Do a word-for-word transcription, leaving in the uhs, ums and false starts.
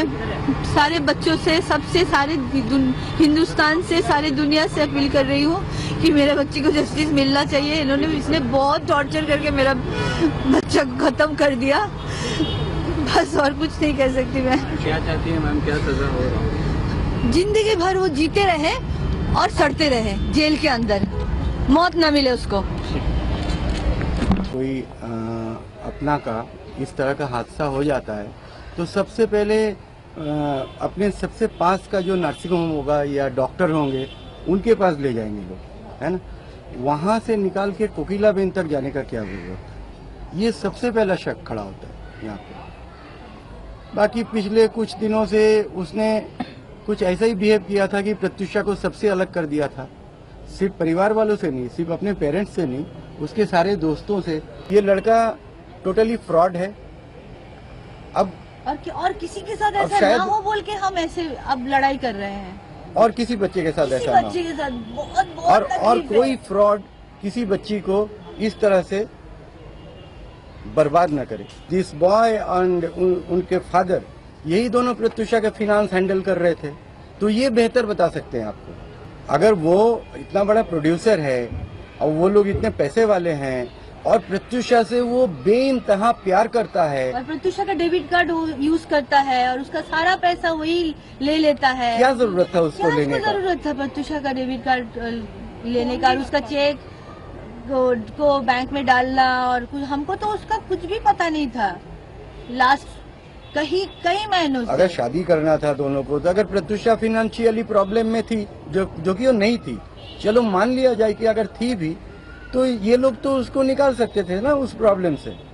मैं सारे बच्चों से, सबसे, सारे हिंदुस्तान से, सारी दुनिया से अपील कर रही हूँ कि मेरे बच्चे को जस्टिस मिलना चाहिए। इन्होंने इसने बहुत टॉर्चर करके मेरा बच्चा खत्म कर दिया, बस और कुछ नहीं कह सकती मैं। क्या चाहती है मैम, क्या सजा हो रहा है? जिंदगी भर वो जीते रहे और सड़ते रहे जेल के अंदर, मौत ना मिले उसको। कोई आ, अपना का इस तरह का हादसा हो जाता है तो सबसे पहले आ, अपने सबसे पास का जो नर्सिंग होम होगा या डॉक्टर होंगे उनके पास ले जाएंगे लोग, है ना। वहाँ से निकाल के कोकिलाबेन तक जाने का क्या जरूरत है, ये सबसे पहला शक खड़ा होता है यहाँ पे। बाकी पिछले कुछ दिनों से उसने कुछ ऐसा ही बिहेव किया था कि प्रत्युषा को सबसे अलग कर दिया था, सिर्फ परिवार वालों से नहीं, सिर्फ अपने पेरेंट्स से नहीं, उसके सारे दोस्तों से। ये लड़का टोटली फ्रॉड है। अब और कि, और किसी के साथ ऐसा ना हो बोल के हम ऐसे अब लड़ाई कर रहे हैं, और किसी बच्चे के साथ किसी ऐसा ना बच्चे हो। के साथ बहुत बहुत और और कोई फ्रॉड किसी बच्ची को इस तरह से बर्बाद न करे। दिस बॉय एंड उन, उनके फादर, यही दोनों प्रत्युषा के फिनांस हैंडल कर रहे थे, तो ये बेहतर बता सकते हैं आपको। अगर वो इतना बड़ा प्रोड्यूसर है और वो लोग इतने पैसे वाले हैं और प्रत्युषा से वो बेइंतहा प्यार करता है, और प्रत्युषा का डेबिट कार्ड यूज करता है और उसका सारा पैसा वही ले लेता है, क्या जरूरत था उसको लेने का? जरूरत था प्रत्युषा का डेबिट कार्ड लेने का और उसका चेक को, को बैंक में डालना, और कुछ हमको तो उसका कुछ भी पता नहीं था लास्ट कहीं कई महीनों से। अगर शादी करना था दोनों को, तो अगर प्रत्युषा फिनेंशियली प्रॉब्लम में थी, जो जो कि वो नहीं थी, चलो मान लिया जाए कि अगर थी भी, तो ये लोग तो उसको निकाल सकते थे ना उस प्रॉब्लम से।